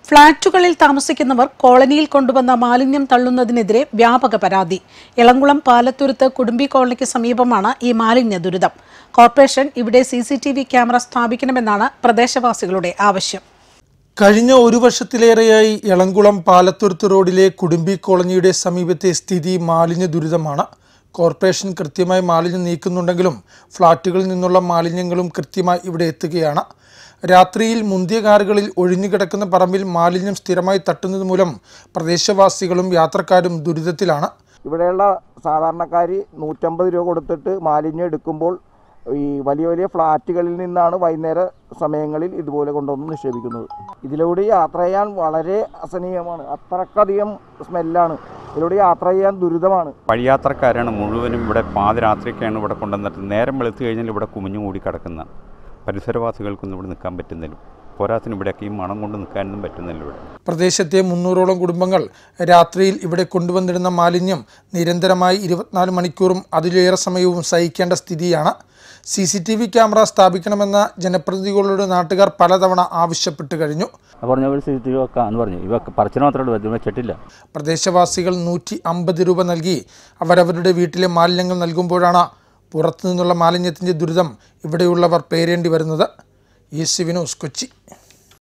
ഫ്ളാറ്റുകളിൽ താമസിക്കുന്നവർ കോളനിയിൽ കൊണ്ടുവന്ന മാലിന്യം തള്ളുന്നതിനെതിരെ വ്യാപക പരാതി. എളംകുളം പാലത്തുരുത്ത് കുടുംബി കോളനിക്ക് സമീപമാണ് ഈ മാലിന്യ ദുരിതം. കോർപ്പറേഷൻ ഇവിടെ CCTV ക്യാമറ സ്ഥാപിക്കണമെന്നാണ് പ്രദേശവാസികളുടെ ആവശ്യം. കഴിഞ്ഞ ഒരു വർഷത്തിലേറെയായി എളംകുളം പാലത്തുരുത്ത് റോഡിലെ കുടുംബി കോളനിയുടെ സമീപത്തെ സ്ഥിതി മാലിന്യ ദുരിതമാണ്. കോർപ്പറേഷൻ കൃത്യമായി മാലിന്യം നീക്കുന്നുണ്ടെങ്കിലും ഫ്ളാറ്റുകളിൽ നിന്നുള്ള മാലിന്യങ്ങളും കൃത്യമായി ഇവിടെ എത്തുകയാണ്. രാത്രിയിൽ മുന്തിയ കാറുകളിൽ ഒഴിഞ്ഞുകിടക്കുന്ന പറമ്പിൽ മാലിന്യം സ്ഥിരമായി തട്ടുന്നത് മൂലം പ്രദേശവാസികളും യാത്രക്കാരും ദുരിതത്തിലാണ്. ഇവിടെയുള്ള സാധാരണക്കാർ 150 രൂപ കൊടുത്തിട്ട് മാലിന്യം എടുക്കുമ്പോൾ ഈ വലിയ വലിയ ഫ്ളാറ്റുകളിൽ നിന്നാണ് വൈകുന്നേര സമയങ്ങളിൽ ഇതുപോലെ കൊണ്ടുവന്ന് നിക്ഷേപിക്കുന്നത്. ഇതിലൂടെ യാത്ര ചെയ്യാൻ വളരെ അസഹനീയമാണ്. അത്രക്കധികം സ്മെല്ലാണ്. ഇതിലൂടെ യാത്ര ചെയ്യാൻ ദുരിതമാണ്. വഴിയാത്രക്കാരാണ് മുഴുവനും ഇവിടെ പാതിരാത്രിക്കാണ് ഇവിടെ കൊണ്ടുവന്നിട്ട് നേരം വെളുത്തു കഴിഞ്ഞാൽ ഇവിടെ കുമിഞ്ഞു കൂടി കിടക്കുന്ന പരിസരവാസികൾക്കൊന്നും ഇവിടെ നിൽക്കാൻ പറ്റുന്നില്ല. പോരാത്തിന് ഇവിടെയൊക്കെ ഈ മണം കൊണ്ട് നിൽക്കാനൊന്നും പറ്റുന്നില്ല. ഇവിടെ പ്രദേശത്തെ 300ഓളം കുടുംബങ്ങൾ രാത്രിയിൽ ഇവിടെ കൊണ്ടുവന്നിടുന്ന മാലിന്യം നിരന്തരമായി 24 മണിക്കൂറും അതിലേറെ സമയവും സഹിക്കേണ്ട സ്ഥിതിയാണ്. CCTV ക്യാമറ സ്ഥാപിക്കണമെന്ന ജനപ്രതിനിധികളോട് നാട്ടുകാർ പലതവണ ആവശ്യപ്പെട്ടു കഴിഞ്ഞു. പ്രദേശവാസികൾ 150 രൂപ നൽകി അവരവരുടെ വീട്ടിലെ മാലിന്യങ്ങൾ നൽകുമ്പോഴാണ് പുറത്തുനിന്നുള്ള മാലിന്യത്തിൻ്റെ ദുരിതം ഇവിടെയുള്ളവർ പേരേണ്ടി വരുന്നത്. ECV news, Kochi.